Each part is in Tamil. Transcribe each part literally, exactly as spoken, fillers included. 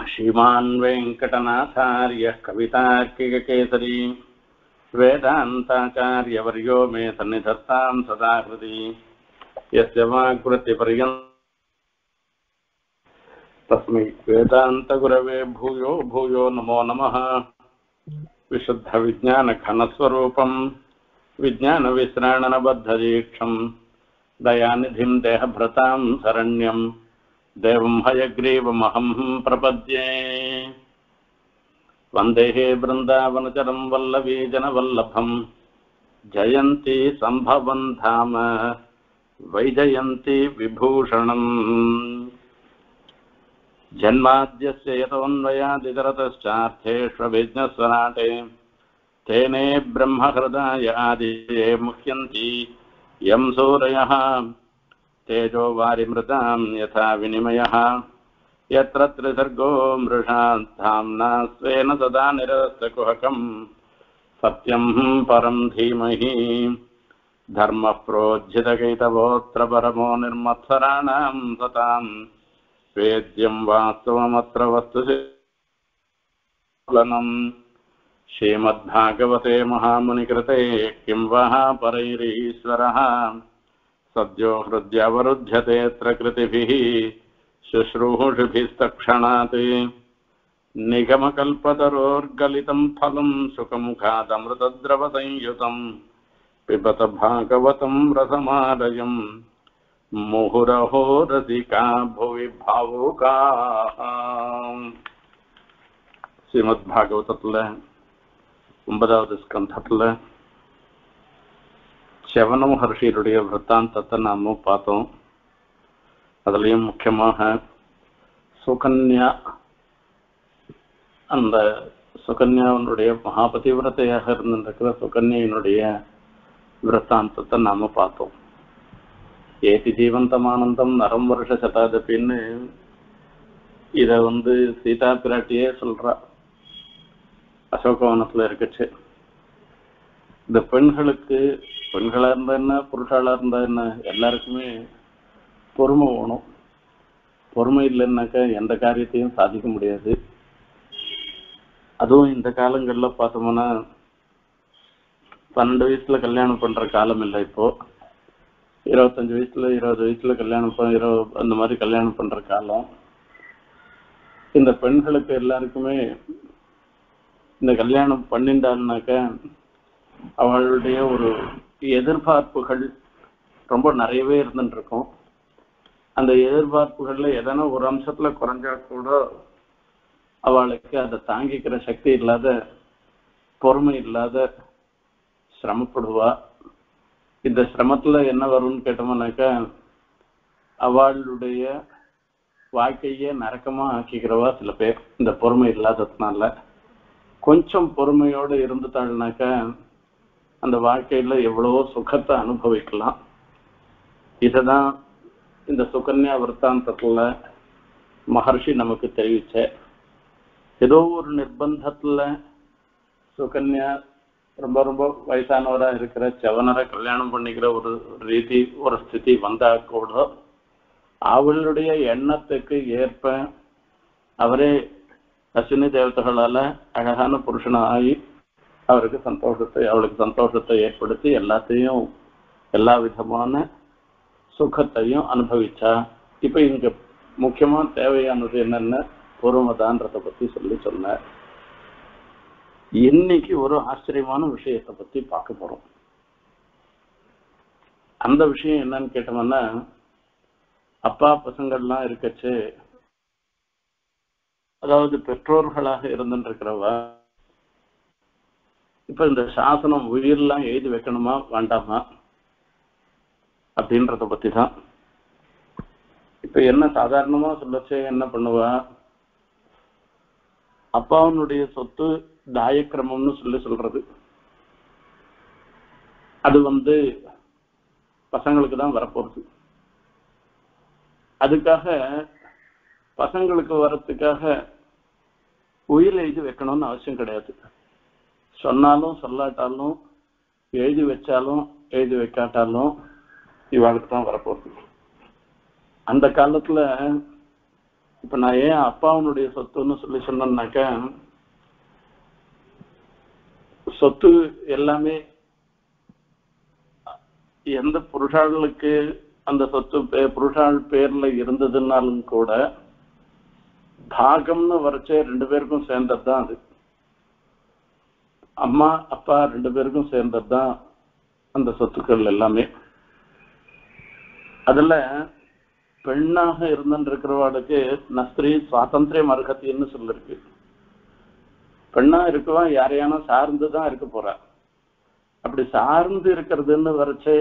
श्रीमान् वेङ्कटनाथार्यः कवितार्किककेसरी वेदान्ताचार्यवर्यो मे सन्निधत्तां सदा हृदि यस्य वाक्कृतिपर्यन्तं तस्मै वेदान्तगुरवे भूयो भूयो नमो नमः। विशुद्धविज्ञानघनस्वरूपं विज्ञानविश्राणनबद्धदीक्षं दयानिधिं देहभृतां शरण्यं देवं हयग्रीवमहं प्रपद्ये। वन्देहे बृन्दावनचरं वल्लवीजनवल्लभं जयन्ती सम्भवं धाम वैजयन्ती विभूषणम्। जन्माद्यस्य यतोऽन्वयादितरतश्चार्थेष्वभिज्ञस्वराटे तेने ब्रह्महृदाय आदिये मुह्यन्ति यं सूरयः तेजो वारिमृतां यथा विनिमयः यत्र त्रिसर्गो मृषा धाम्ना स्वेन सदा निरस्तकुहकं सत्यं परं धीमहि धर्मः प्रोज्झितकैतवोऽत्र परमो निर्मत्सराणां सतां वेद्यं वास्तवमत्र वस्तुशिलनं श्रीमद्भागवते महामुनिकृते किं वः परैरीश्वरः सद्यो हृद्यावरुध्यते यत्र कृतिभिः शुश्रूषुभिस्तक्षणात् निगमकल्पतरोर्गलितं फलं सुखमुखादमृतद्रवसंयुतं पिबत भागवतं रसमालयं मुहुरहो रसिका भुवि भावुकाः। ஸ்ரீமத்பாகவதத்துல ஒன்பதாவது ஸ்கந்தத்துல செவன மகர்ஷியருடைய விருத்தாந்தத்தை நாம பார்த்தோம். அதுலயும் முக்கியமாக சுகன்யா, அந்த சுகன்யாவினுடைய மகாபதிவிரதையாக இருந்திருக்கிற சுகன்யினுடைய விருத்தாந்தத்தை நாம பார்த்தோம். ஏதி ஜீவந்தமானந்தம் நரம் வருஷ சதாதபின்னு இத வந்து சீதா பிராட்டியே சொல்றா. அசோகவனத்துல இருக்குச்சு. இந்த பெண்களுக்கு, பெண்களா இருந்தா என்ன, புருஷாளா இருந்தா என்ன, எல்லாருக்குமே பொறுமை வேணும். பொறுமை இல்லைன்னாக்கா எந்த காரியத்தையும் சாதிக்க முடியாது. அதுவும் இந்த காலங்கள்ல பார்த்தோம்னா பன்னெண்டு வயசுல கல்யாணம் பண்ற காலம் இல்லை. இப்போ இருபத்தஞ்சு வயசுல இருபது வயசுல கல்யாணம் இருபது அந்த மாதிரி கல்யாணம் பண்ற காலம். இந்த பெண்களுக்கு எல்லாருக்குமே இந்த கல்யாணம் பண்ணிட்டாள்னாக்க அவளுடைய ஒரு எதிர்பார்ப்புகள் ரொம்ப நிறையவே இருந்துட்டு இருக்கும். அந்த எதிர்பார்ப்புகள்ல எதனா ஒரு அம்சத்துல குறைஞ்சா கூட அவளுக்கு அதை தாங்கிக்கிற சக்தி இல்லாத, பொறுமை இல்லாத சிரமப்படுவா. இந்த சிரமத்துல என்ன வரும்னு கேட்டோம்னாக்கா அவளுடைய வாழ்க்கையே நரக்கமா ஆக்கிக்கிறவா சில பேர். இந்த பொறுமை இல்லாததுனால கொஞ்சம் பொறுமையோடு இருந்துட்டாள்னாக்கா அந்த வாழ்க்கையில எவ்வளவோ சுகத்தை அனுபவிக்கலாம். இததான் இந்த சுகன்யா விருத்தாந்தத்துல மகர்ஷி நமக்கு தெரிவிச்ச. ஏதோ ஒரு நிர்பந்தத்துல சுகன்யா ரொம்ப ரொம்ப வயசானவரா இருக்கிற செவனரை கல்யாணம் பண்ணிக்கிற ஒரு ரீதி, ஒரு ஸ்திதி வந்தா கூட அவளுடைய எண்ணத்துக்கு ஏற்ப அவரே அஸ்வினி தேவதைகளால அழகான புருஷனாகி அவருக்கு சந்தோஷத்தை அவளுக்கு சந்தோஷத்தை ஏற்படுத்தி எல்லாத்தையும் எல்லா விதமான சுகத்தையும் அனுபவிச்சா. இப்ப இங்க முக்கியமா தேவையானது என்னென்ன, பொறுமைதான்றத பத்தி சொல்லி சொன்ன. இன்னைக்கு ஒரு ஆச்சரியமான விஷயத்தை பத்தி பார்க்க போறோம். அந்த விஷயம் என்னன்னு கேட்டோம்னா, அப்பா பசங்கள்லாம் இருக்கச்சு, அதாவது பெற்றோர்களாக இருந்துருக்கிறவா இப்ப இந்த சாசனம் உயிரெல்லாம் எழுதி வைக்கணுமா வேண்டாமா அப்படின்றத பத்தி தான். இப்ப என்ன சாதாரணமா சொல்லச்சு என்ன பண்ணுவா, அப்பாவனுடைய சொத்து தாயக்கிரமம்னு சொல்லி சொல்றது, அது வந்து பசங்களுக்கு தான் வரப்போறது. அதுக்காக பசங்களுக்கு வரத்துக்காக உயிர் எழுதி வைக்கணும்னு அவசியம் கிடையாது. சொன்னாலும் சொல்லாட்டாலும், எழுதி வச்சாலும் எழுதி வைக்காட்டாலும் இவாளுக்கு தான் வரப்போகுது. அந்த காலத்துல இப்ப நான் ஏன் அப்பாவுடைய சொத்துன்னு சொல்லி சொன்னேன்னாக்க, சொத்து எல்லாமே எந்த புருஷாளுக்கு அந்த சொத்து புருஷாள் பேர்ல இருந்ததுன்னாலும் கூட பாகம்னு வரைச்சே ரெண்டு பேருக்கும் சேர்ந்ததுதான் அது. அம்மா அப்பா ரெண்டு பேருக்கும் சேர்ந்ததுதான் அந்த சொத்துக்கள் எல்லாமே. அதுல பெண்ணாக இருந்துருக்கிறவாளுக்கு நஸ்திரி சுவாதந்திரியம் அருகத்தின்னு சொல்லிருக்கு. பெண்ணா இருக்கவா யாரையான சார்ந்துதான் இருக்க போறா. அப்படி சார்ந்து இருக்கிறதுன்னு வரைச்சே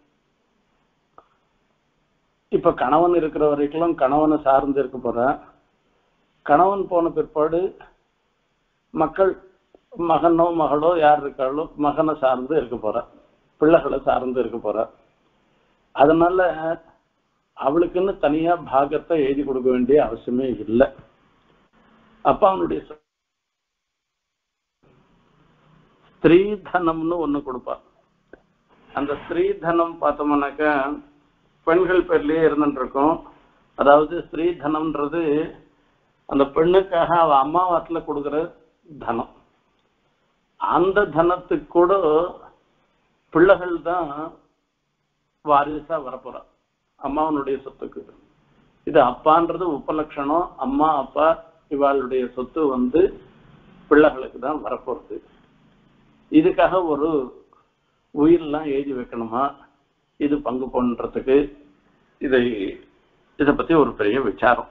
இப்ப கணவன் இருக்கிற வரைக்கும் கணவனை சார்ந்து இருக்க போறா. கணவன் போன பிற்பாடு மக்கள் மகனோ மகளோ யார் இருக்காளோ மகனை சார்ந்து இருக்க போறா, பிள்ளைகளை சார்ந்து இருக்க போறா. அதனால அவளுக்குன்னு தனியா பாகத்தை எழுதி கொடுக்க வேண்டிய அவசியமே இல்லை. அப்ப அவனுடைய ஸ்திரீதனம்னு ஒண்ணு கொடுப்பா. அந்த ஸ்திரீதனம் பார்த்தோம்னாக்கா பெண்கள் பேர்லயே இருந்துட்டு இருக்கோம். அதாவது ஸ்திரீதனம்ன்றது அந்த பெண்ணுக்காக அவ அம்மா வாட்டில கொடுக்குற தனம். அந்த தனத்துக்கு கூட பிள்ளைகள் தான் வாரிசா வரப்போறா அம்மாவனுடைய சொத்துக்கு. இது அப்பான்றது உபலட்சணம். அம்மா அப்பா இவாளுடைய சொத்து வந்து பிள்ளைகளுக்கு தான் வரப்போறது. இதுக்காக ஒரு உயிரெல்லாம் எழுதி வைக்கணுமா, இது பங்கு பண்றதுக்கு, இதை இதை பத்தி ஒரு பெரிய விசாரம்.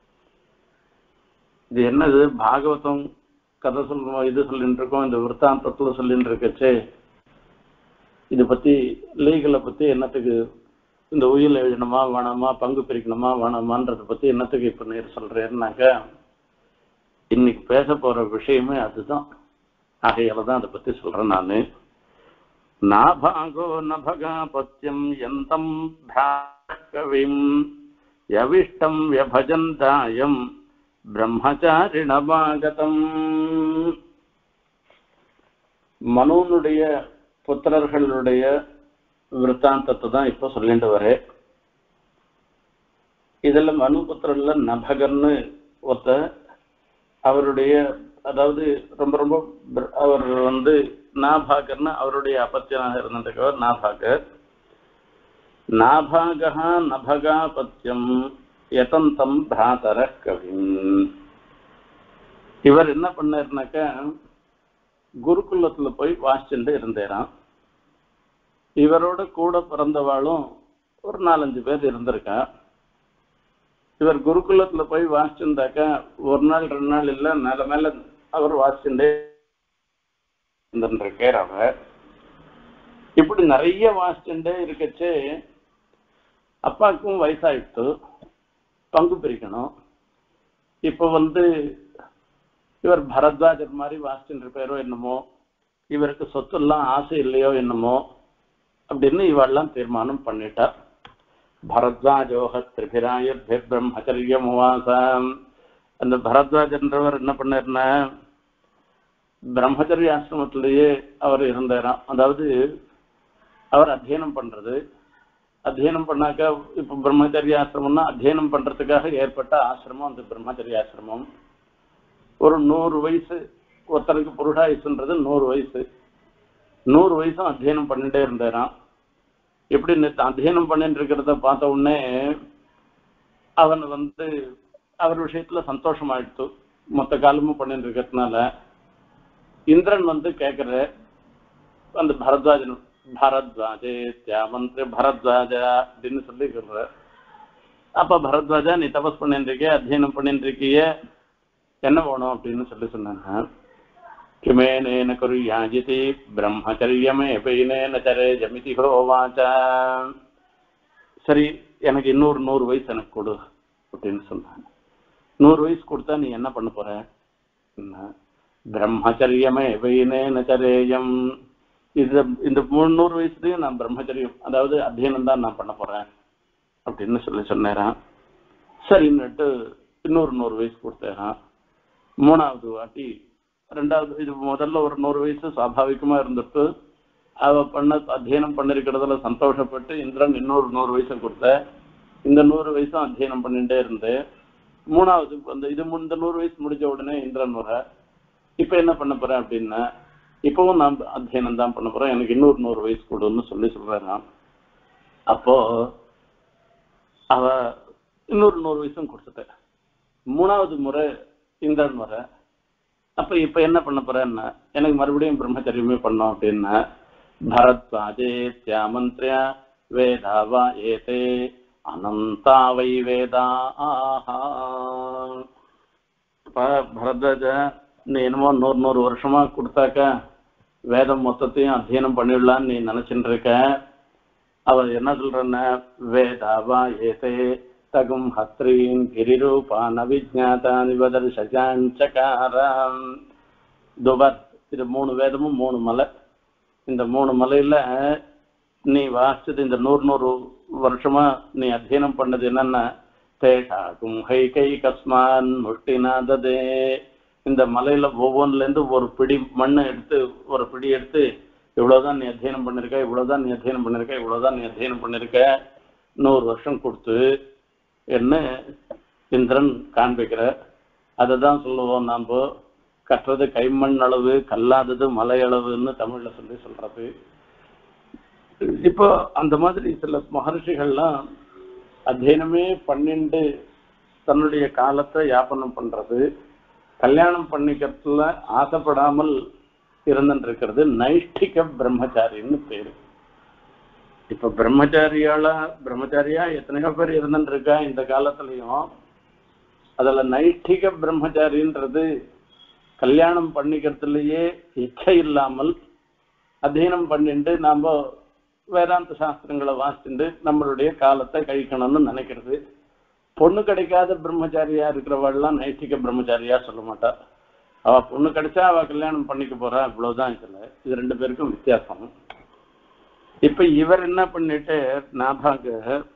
இது என்னது பாகவதம் கதை சொல்லுவோம், இது சொல்லிட்டு இருக்கோம், இந்த விற்த்தாந்தத்துல சொல்லிட்டு இருக்கச்சே இதை பத்தி லீகலை பத்தி என்னத்துக்கு இந்த உயிர் எழுதணுமா வேணாமா, பங்கு பிரிக்கணுமா வேணாமான்றதை பத்தி என்னத்துக்கு இப்ப நேர் சொல்றேன்னாக்க, இன்னைக்கு பேச போற விஷயமே அதுதான். ஆகையால தான் அதை பத்தி சொல்றேன் நானு. நாபாகோ நபகாபத்யம் யந்தம் கவிம் யவிஷ்டம் வ்யபஜந்தாயம் பிரம்மச்சாரிணபாகதம். மனுனுடைய புத்திரர்களுடைய விற்த்தாந்தத்தை தான் இப்ப சொல்லிட்டு வரேன். இதுல மனு புத்திரர்ல நபகர்னு ஒருத்த, அவருடைய அதாவது ரொம்ப ரொம்ப அவர் வந்து நாபாகர்னு அவருடைய அப்பத்தியனாக இருந்திருக்கவர் நாபாகர். நாபாகா நபகாபத்தியம் யதந்தம் பிராதர கவிம். இவர் என்ன பண்ணாருனாக்க குருகுலத்துல போய் வாசிச்சுட்டு இருந்தேராம். இவரோட கூட பிறந்தவாளும் ஒரு நாலஞ்சு பேர் இருந்திருக்கா. இவர் குருகுலத்துல போய் வாசிச்சுருந்தாக்கா ஒரு நாள் ரெண்டு நாள் இல்ல மேல மேல அவர் வாசிச்சுட்டே இருந்திருக்கார். அவர் இப்படி நிறைய வாசிச்சுட்டே இருக்கச்சு அப்பாவுக்கும் வயசாயிட்டு பங்கு பிரிக்கணும். இப்ப வந்து இவர் பரத்வாஜர் மாதிரி வாசிச்சுட்டு இருப்பாரோ என்னமோ, இவருக்கு சொத்து எல்லாம் ஆசை இல்லையோ என்னமோ அப்படின்னு இவெல்லாம் தீர்மானம் பண்ணிட்டார். பரத்வாஜோக திரிபிராயுர்பிர் பிரம்மச்சரியம் உவாசம். அந்த பரத்வாஜன்றவர் என்ன பண்ணாருன்னா பிரம்மச்சரிய ஆசிரமத்திலேயே அவர் இருந்தாராம். அதாவது அவர் அத்தியனம் பண்றது, அத்தியனம் பண்ணாக்க இப்ப பிரம்மச்சரிய ஆசிரமம்னா அத்தியனம் பண்றதுக்காக ஏற்பட்ட ஆசிரமம் அந்த பிரம்மச்சரிய ஆசிரமம். ஒரு நூறு வயசு ஒருத்தருக்கு புருஷாயுசுன்றது நூறு வயசு, நூறு வயசும் அத்தியனம் பண்ணிட்டே இருந்தாராம். எப்படி அத்தியனம் பண்ணிட்டு இருக்கிறத பார்த்த உடனே அவன் வந்து அவர் விஷயத்துல சந்தோஷமாயிடுத்து. மொத்த காலமும் பண்ணிட்டு இருக்கிறதுனால இந்திரன் வந்து கேட்கிற அந்த பரத்வாஜன், பரத்வாஜே தியாமந்திரி பரத்வாஜா அப்படின்னு சொல்லி சொல்ற. அப்ப பரத்வாஜா நீ தபஸ் பண்ணிட்டு இருக்கிய, அத்தியனம் பண்ணிட்டு இருக்கிய, என்ன வேணும் அப்படின்னு சொல்லி சொன்னாங்க. கிமேனேன குர்யாஜிதி பிரம்மச்சரியமே பைனேன சரே ஜமிதி ஹோவாச்சா. சரி, எனக்கு இன்னொரு நூறு வயசு எனக்கு கொடு அப்படின்னு சொன்னாங்க. நூறு வயசு கொடுத்தா நீ என்ன பண்ண போற? பிரம்மச்சரியமே பைனேன சரேயம். இது இந்த முன்னூறு வயசுலயும் நான் பிரம்மச்சரியம் அதாவது அத்தியனம் தான் நான் பண்ண போறேன் அப்படின்னு சொல்லி சொன்னேன். சரின்னுட்டு இன்னொரு நூறு வயசு கொடுத்தேன். மூணாவது வாட்டி ரெண்டாவது இது முதல்ல ஒரு நூறு வயசு சுவாபாவிகமா இருந்துட்டு அவ பண்ண அத்தியனம் பண்ணிருக்கிறதுல சந்தோஷப்பட்டு இந்திரன் இன்னொரு நூறு வயசு கொடுத்த. இந்த நூறு வயசும் அத்தியனம் பண்ணிட்டே இருந்து மூணாவது அந்த இது இந்த நூறு வயசு முடிஞ்ச உடனே இந்திரன் வர, இப்ப என்ன பண்ண போறேன் அப்படின்னா இப்பவும் நான் அத்தியனம் தான் பண்ண போறேன், எனக்கு இன்னொரு நூறு வயசு கொடுன்னு சொல்லி சொல்றேன் நான். அப்போ அவ இன்னொரு நூறு வயசும் கொடுத்துட்டேன். மூணாவது முறை இந்திரன் வர, அப்ப இப்ப என்ன பண்ண போறேன்னா எனக்கு மறுபடியும் பிரம்மச்சரியமே பண்ணோம் அப்படின்னா பரத்வாஜேத்யாமந்திரியா வேதாவா ஏதே அனந்தாவை வேதா ஆஹா. பரத்வாஜ நீ என்னமோ நூறு நூறு வருஷமா கொடுத்தாக்க வேதம் மொத்தத்தையும் அத்தியனம் பண்ணிடலான்னு நீ நினைச்சுட்டு இருக்க. அவர் என்ன சொல்றன்னா வேதாவா ஏதே தகும் ஹத்ரீன் கிரிரூபான் அவிஜாதான் இவதர் சஜாஞ்சகாரம். துபர் இது மூணு வேதமும் மூணு மலை. இந்த மூணு மலையில நீ வாசிச்சது இந்த நூறு நூறு வருஷமா நீ அத்தியனம் பண்ணது என்னன்னா தேஷாகும் ஹை கை கஸ்மான் முட்டினாததே. இந்த மலையில ஒவ்வொன்றுல இருந்து ஒரு பிடி மண்ணை எடுத்து ஒரு பிடி எடுத்து இவ்வளவுதான் நீ அத்தியனம் பண்ணிருக்க, இவ்வளவுதான் நீ அத்தியனம் பண்ணிருக்க, இவ்வளவுதான் நீ அத்தியனம் பண்ணிருக்க, நூறு வருஷம் கொடுத்து என்ன இந்திரன் காண்பிக்கிற. அதை தான் சொல்லுவோம் நாம், கற்றது கைமண் அளவு கல்லாதது மலை அளவுன்னு தமிழ்ல சொல்லி சொல்றது. இப்போ அந்த மாதிரி சில மகர்ஷிகள்லாம் அத்தியனமே பன்னெண்டு தன்னுடைய காலத்தை யாபனம் பண்றது, கல்யாணம் பண்ணிக்கிறதுல ஆசைப்படாமல் இருந்துட்டு இருக்கிறது நைஷ்டிக பிரம்மச்சாரின்னு பேரு. இப்ப பிரம்மச்சாரியால பிரம்மச்சாரியா எத்தனையோ பேர் இருந்துட்டு இருக்கா இந்த காலத்திலையும். அதுல நைஷ்டிக பிரம்மச்சாரின்றது கல்யாணம் பண்ணிக்கிறதுலயே இச்சை இல்லாமல் அத்தியனம் பண்ணிட்டு நாம வேதாந்த சாஸ்திரங்களை வாசிச்சுட்டு நம்மளுடைய காலத்தை கழிக்கணும்னு நினைக்கிறது. பொண்ணு கிடைக்காத பிரம்மச்சாரியா இருக்கிறவாள்லாம் நைஷ்டிக பிரம்மச்சாரியா சொல்ல மாட்டா. அவ பொண்ணு கிடைச்சா அவ கல்யாணம் பண்ணிக்க போறா, இவ்வளவுதான். இதுல இது ரெண்டு பேருக்கும் வித்தியாசம். இப்ப இவர் என்ன பண்ணிட்டு நாபாக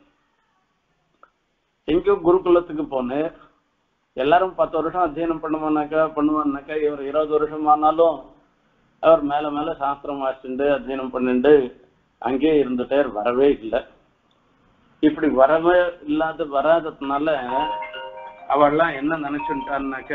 எங்கேயோ குருகுலத்துக்கு போனேன். எல்லாரும் பத்து வருஷம் அத்தியனம் பண்ணுவானாக்கா பண்ணுவான்னாக்கா இவர் இருபது வருஷம் ஆனாலும் அவர் மேல மேல சாஸ்திரம் வாசிச்சுட்டு அத்தியனம் பண்ணிட்டு அங்கேயே இருந்துட்டே வரவே இல்லை. இப்படி வரவே இல்லாத வராததுனால அவெல்லாம் என்ன நினைச்சுட்டான்னாக்க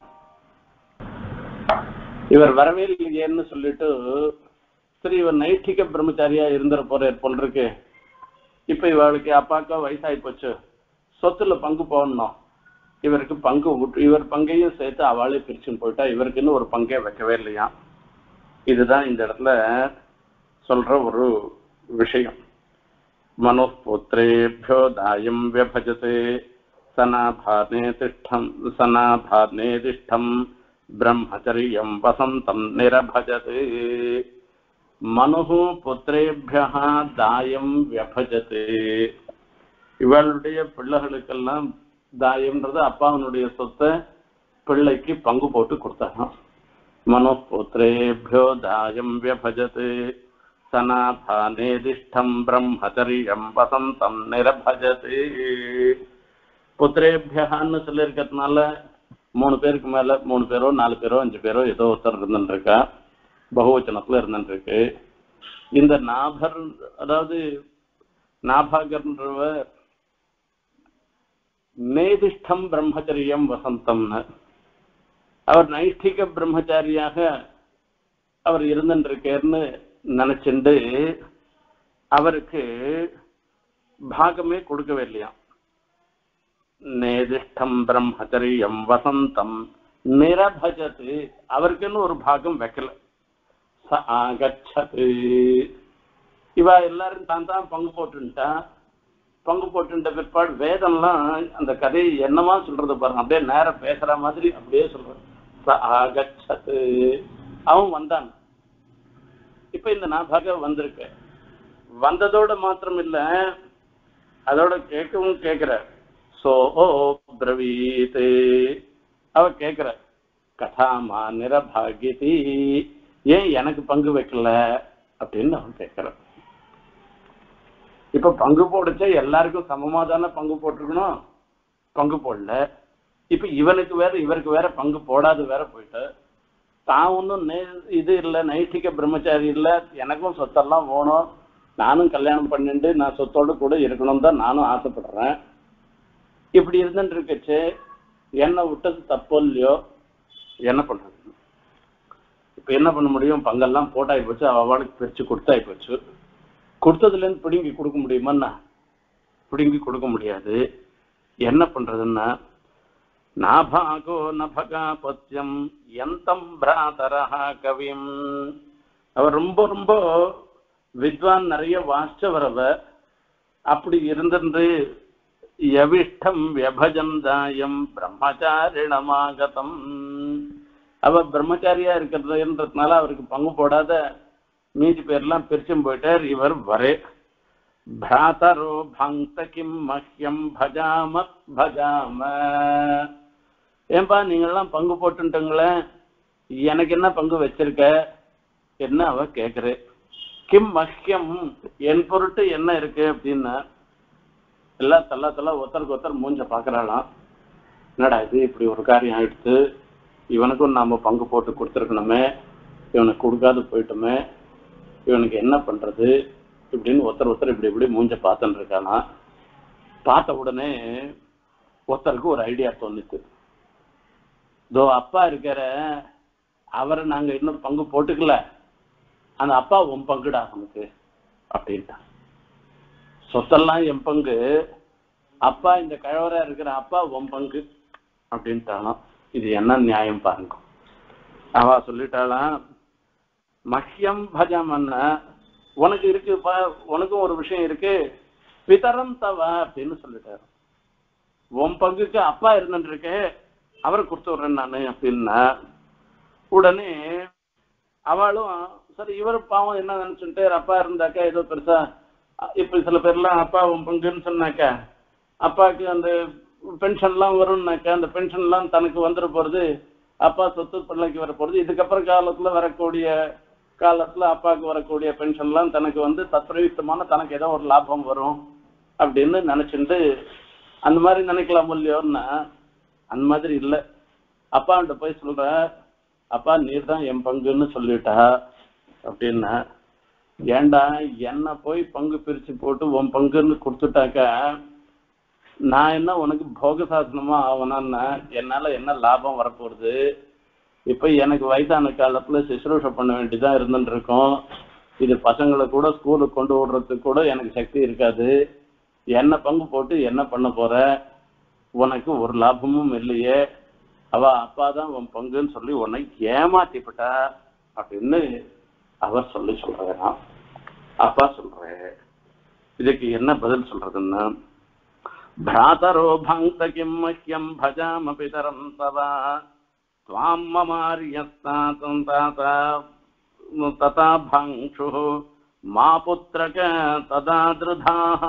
இவர் வரவே இல்லையேன்னு சொல்லிட்டு சரி இவர் நைஷ்டிக பிரம்மச்சாரியா இருந்துற போற போன்றிருக்கு. இப்ப இவளுக்கு அப்பாக்கா வயசாகி போச்சு, சொத்துல பங்கு போடணும், இவருக்கு பங்கு இவர் பங்கையும் சேர்த்து அவளே பிரிச்சுன்னு போயிட்டா, இவருக்குன்னு ஒரு பங்கை வைக்கவே இல்லையா. இதுதான் இந்த இடத்துல சொல்ற ஒரு விஷயம். மனுபுத்திரேபியோ தாயம் வியபஜதே சனாபானே திஷ்டம் சனாபானே திஷ்டம் பிரம்மச்சரியம் வசந்தம் நிரபஜதே. மனுஹு புத்திரேபியா தாயம் வியபஜதே. இவளுடைய பிள்ளைகளுக்கெல்லாம் தாயம்ன்றது அப்பாவனுடைய சொத்தை பிள்ளைக்கு பங்கு போட்டு கொடுத்தாங்க. மனுபுத்திரேபியோ தாயம் வியபஜதே சனாபானேதிஷ்டம் பிரம்மச்சரியம் வசந்தம் நிரபஜதே. புத்திரேபியான்னு சொல்லியிருக்கிறதுனால மூணு பேருக்கு மேல மூணு பேரோ நாலு பேரோ அஞ்சு பேரோ ஏதோ ஒருத்தர் இருந்துட்டு இருக்கா, பகுவச்சனத்துல இருந்துட்டு இருக்கு. இந்த நாபர் அதாவது நாபாகர்ன்றவர் நேதிஷ்டம் பிரம்மச்சரியம் வசந்தம்னு அவர் நைஷ்டிக பிரம்மச்சாரியாக அவர் இருந்துட்டு இருக்கேன்னு நினைச்சுண்டு அவருக்கு பாகமே கொடுக்கவே இல்லையா. நேதிஷ்டம் பிரம்மச்சரியம் வசந்தம் நிரபஜது, அவருக்குன்னு ஒரு பாகம் வைக்கல. ச ஆகச்சது, இவ எல்லாரும் தான் தான் பங்கு போட்டுட்டா. பங்கு போட்டுட்ட பிற்பாடு வேதம்லாம் அந்த கதையை என்னமா சொல்றது பாருங்க, அப்படியே நேரம் பேசுற மாதிரி அப்படியே சொல்றேன். ச ஆகச்சது, அவன் வந்தான். இப்ப இந்த நாபாக வந்திருக்க, வந்ததோட மாத்திரம் இல்ல அதோட கேட்கவும் கேட்கிற. சோ பிரவீத், அவ கேட்கிற கதாமா நிரபாகிதி, ஏன் எனக்கு பங்கு வைக்கல அப்படின்னு அவன் கேட்கிற. இப்ப பங்கு போடுச்சா எல்லாருக்கும் சமமா தானே பங்கு போட்டிருக்கணும், பங்கு போடல. இப்ப இவனுக்கு வேற இவருக்கு வேற பங்கு போடாது வேற போயிட்டு தான் ஒன்றும் நே இது இல்லை, நைஷ்டிக பிரம்மச்சாரி இல்லை, எனக்கும் சொத்தெல்லாம் வேணும், நானும் கல்யாணம் பண்ணிட்டு நான் சொத்தோடு கூட இருக்கணும் தான் நானும் ஆசைப்படுறேன். இப்படி இருந்துட்டு இருக்கச்சு என்ன விட்டது தப்போ இல்லையோ என்ன பண்றது? இப்ப என்ன பண்ண முடியும்? பங்கெல்லாம் போட்டாய் போச்சு, அவளுக்கு பிரிச்சு கொடுத்தாய் போச்சு. கொடுத்ததுல இருந்து பிடுங்கி கொடுக்க முடியுமான்னா பிடுங்கி கொடுக்க முடியாது. என்ன பண்றதுன்னா நாபாகோ நபகா பத்தியம் எந்தம் பிராதரஹா கவிம். அவர் ரொம்ப ரொம்ப வித்வான், நிறைய வாசிச்சவர் அவர். அப்படி இருந்திருந்து யவிஷ்டம் வியபஜந்தாயம் பிரம்மச்சாரிணமாகதம், அவர் பிரம்மச்சாரியா இருக்கிறதுன்றதுனால அவருக்கு பங்கு போடாத மீதி பேர்லாம் பிரிச்சும் போயிட்டார். இவர் வரே பிராதரோ பங்க கிம் மஹ்யம் பஜாம பஜாம. ஏன்பா நீங்கெல்லாம் பங்கு போட்டுங்களே, எனக்கு என்ன பங்கு வச்சிருக்க என்ன அவ கேக்குற. கிம் மஹ்யம், என் பொருட்டு என்ன இருக்கு அப்படின்னா எல்லாம் தல்லா தல்லா ஒருத்தருக்கு ஒருத்தர் மூஞ்ச பாக்குறாளாம். என்னடா இது இப்படி ஒரு காரியம் ஆயிடுத்து, இவனுக்கும் நாம பங்கு போட்டு கொடுத்துருக்கணுமே, இவனுக்கு கொடுக்காது போயிட்டோமே, இவனுக்கு என்ன பண்றது இப்படின்னு ஒருத்தர் ஒருத்தர் இப்படி இப்படி மூஞ்ச பார்த்துன்னு இருக்கானா. பார்த்த உடனே ஒருத்தருக்கு ஒரு ஐடியா தோணுச்சு. இதோ அப்பா இருக்கிற அவரை நாங்க இன்னும் பங்கு போட்டுக்கல, அந்த அப்பா உன் பங்குடா அவனுக்கு அப்படின்ட்டான். சொத்தெல்லாம் என் பங்கு, அப்பா இந்த கழவரா இருக்கிற அப்பா உன் பங்கு அப்படின்ட்டாலும் இது என்ன நியாயம் பாருங்க. அவ சொல்லிட்டாலாம் மஹ்யம் பஜமன்னா உனக்கு இருக்கு, உனக்கும் ஒரு விஷயம் இருக்கு, பிதரம் தவ அப்படின்னு சொல்லிட்டாரு. உன் பங்குக்கு அப்பா இருந்துட்டு இருக்கு, அவரை கொடுத்து விடுறேன் நானு அப்படின்னா உடனே அவளும் சரி. இவரு பாவம் என்ன நினைச்சுட்டு அப்பா இருந்தாக்கா ஏதோ பெருசா, இப்ப சில பேர்லாம் அப்பா உன் பங்குன்னு சொன்னாக்கா அப்பாவுக்கு அந்த பென்ஷன்லாம் வரும்னாக்கா அந்த பென்ஷன்லாம் தனக்கு வந்துட போறது, அப்பா சொத்து பிள்ளைக்கு வர போறது, இதுக்கப்புறம் காலத்துல வரக்கூடிய காலத்துல அப்பாவுக்கு வரக்கூடிய பென்ஷன்லாம் தனக்கு வந்து தத்ரயுக்தமான தனக்கு ஏதோ ஒரு லாபம் வரும் அப்படின்னு நினைச்சுட்டு அந்த மாதிரி நினைக்கலாம் இல்லையோன்னா அந்த மாதிரி இல்லை. அப்பான்ட்ட போய் சொல்ற, அப்பா நீர் தான் என் பங்குன்னு சொல்லிட்டா அப்படின்னா, ஏண்டா என்ன போய் பங்கு பிரிச்சு போட்டு உன் பங்குன்னு கொடுத்துட்டாக்கா நான் என்ன உனக்கு போக சாசனமா ஆகணும்னா என்னால என்ன லாபம் வரப்போகுது? இப்ப எனக்கு வயசான காலத்துல சுசுரூஷை பண்ண வேண்டியதான் இருந்துட்டு இருக்கோம். இது பசங்களை கூட ஸ்கூலுக்கு கொண்டு விடுறதுக்கு கூட எனக்கு சக்தி இருக்காது. என்ன பங்கு போட்டு என்ன பண்ண போற? உனக்கு ஒரு லாபமும் இல்லையே. அவ அப்பாதான் உன் பங்குன்னு சொல்லி உன்னை ஏமாத்திப்பட்டா அப்படின்னு அவர் சொல்லி சொல்றாராம். அப்பா சொல்ற இதுக்கு என்ன பதில் சொல்றதுன்னா பிராதரோ பங்க கிம் மஹ்யம் பஜாம பிதரம் தவா த்வாம் மமாரியஸ்தாதம் தாதா ததா பங்ஷு மா புத்ரக ததா திருதாஹ.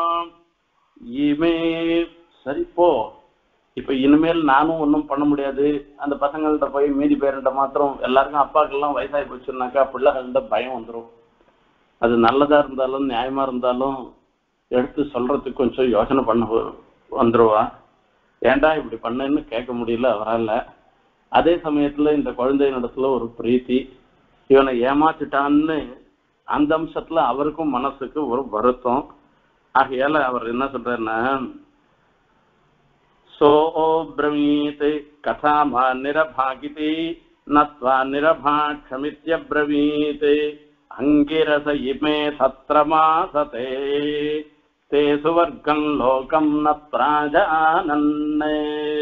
இமே சரி போ, இப்ப இனிமேல் நானும் ஒன்றும் பண்ண முடியாது. அந்த பசங்கள்கிட்ட போய் மீதி பேருண்ட மாத்திரம் எல்லாருக்கும் அப்பாக்கெல்லாம் வயசாகி போச்சுன்னாக்கா பிள்ளைகள்கிட்ட பயம் வந்துடும். அது நல்லதா இருந்தாலும் நியாயமா இருந்தாலும் எடுத்து சொல்றதுக்கு கொஞ்சம் யோசனை பண்ண வந்துருவா. ஏண்டா இப்படி பண்ணேன்னு கேட்க முடியல அவரால். அதே சமயத்துல இந்த குழந்தையினிடத்துல ஒரு பிரீத்தி, இவனை ஏமாத்திட்டான்னு அந்த அம்சத்துல அவருக்கும் மனசுக்கு ஒரு வருத்தம். ஆகையால அவர் என்ன சொல்றாருன்னா சோ பிரவீத் கதாமா நிரபாகிதி நத்வா நிரபாட்சமித்ய பிரவீத் அங்கிரச இமே சத்ரமாசதே தே சுவர்க்கம் லோகம் ந பிராஜானன்னே.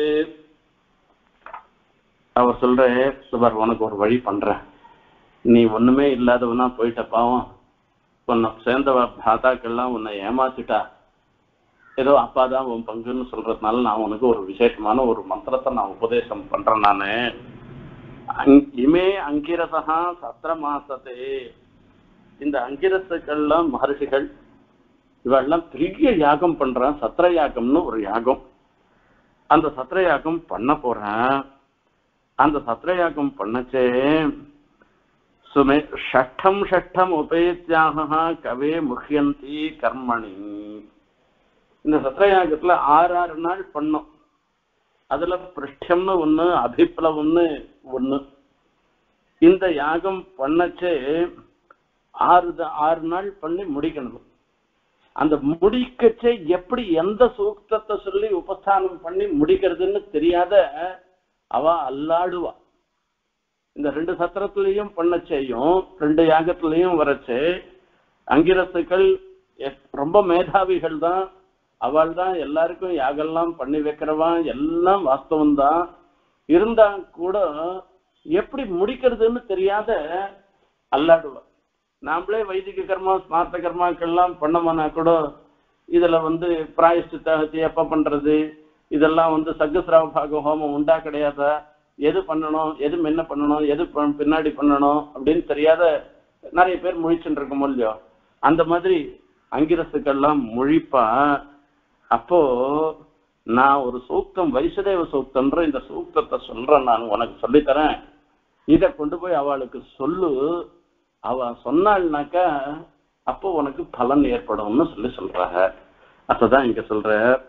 அவர் சொல்ற, சுவர் உனக்கு ஒரு வழி பண்றேன், நீ ஒண்ணுமே இல்லாதவனா போயிட்ட, பாவம் உன்னை சேர்ந்த பாத்தாக்கெல்லாம் உன்னை ஏமாத்திட்டா, ஏதோ அப்பாதான் உன் பங்குன்னு சொல்றதுனால நான் உனக்கு ஒரு விசேஷமான ஒரு மந்திரத்தை நான் உபதேசம் பண்றேன். நானு இமே அங்கிரசா சத்ரமாசத்தே, இந்த அங்கிரசுக்கள்லாம் மகர்ஷிகள் இவெல்லாம் பெரிய யாகம் பண்றான், சத்திர யாகம்னு ஒரு யாகம். அந்த சத்திர யாகம் பண்ண போறேன். அந்த சத்திர யாகம் பண்ணச்சே சுமே ஷஷ்டம் ஷஷ்டம் உபேத்யாக கவே முஹ்யந்தி கர்மணி. இந்த சத்திர யாகத்துல ஆறு ஆறு நாள் பண்ணோம். அதுல பிருஷ்டம்னு ஒண்ணு, அபிப்ளவம்னு ஒண்ணு. இந்த யாகம் பண்ணச்சே ஆறு ஆறு நாள் பண்ணி முடிக்கணும். அந்த முடிக்கச்சே எப்படி எந்த சூக்தத்தை சொல்லி உபஸ்தானம் பண்ணி முடிக்கிறதுன்னு தெரியாத அவ அல்லாடுவா. இந்த ரெண்டு சத்திரத்திலையும் பண்ண செய்யும், ரெண்டு யாகத்திலையும் வரச்சு அங்கிரசுக்கள் ரொம்ப மேதாவிகள் தான். அவள் தான் எல்லாருக்கும் யாகெல்லாம் பண்ணி வைக்கிறவா, எல்லாம் வாஸ்தவம் தான். இருந்தா கூட எப்படி முடிக்கிறதுன்னு தெரியாத அல்லாடுவா. நாமளே வைதிக கர்மா ஸ்மார்த்த கர்மாக்கள்லாம் பண்ணோம்னா கூட இதுல வந்து பிராயஷ்சித்தாகத்தை எப்ப பண்றது, இதெல்லாம் வந்து சகசிராவ பாக ஹோமம் உண்டா கிடையாதா, எது பண்ணணும், எது முன்ன பண்ணணும், எது பின்னாடி பண்ணணும் அப்படின்னு தெரியாத நிறைய பேர் முழிச்சுட்டு இருக்கும் இல்லையோ. அந்த மாதிரி அங்கிரசுக்கள்லாம் முழிப்பா. அப்போ நான் ஒரு சூக்தம் வைசதேவ சூக்தம்ன்ற இந்த சூக்தத்தை சொல்றேன், நான் உனக்கு சொல்லித்தரேன், இதை கொண்டு போய் அவளுக்கு சொல்லு, அவ சொன்னாள்னாக்கா அப்போ உனக்கு பலன் ஏற்படும்னு சொல்லி சொல்றாங்க. அப்பதான் இங்க சொல்ற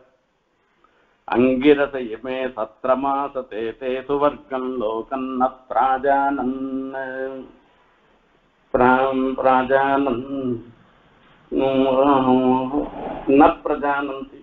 அங்கிரச இமே சத்ரமாசதே தே சுவர்க்கம் லோகன் ந பிராஜானன் பிராம் பிராஜானன் ந பிரஜானந்தி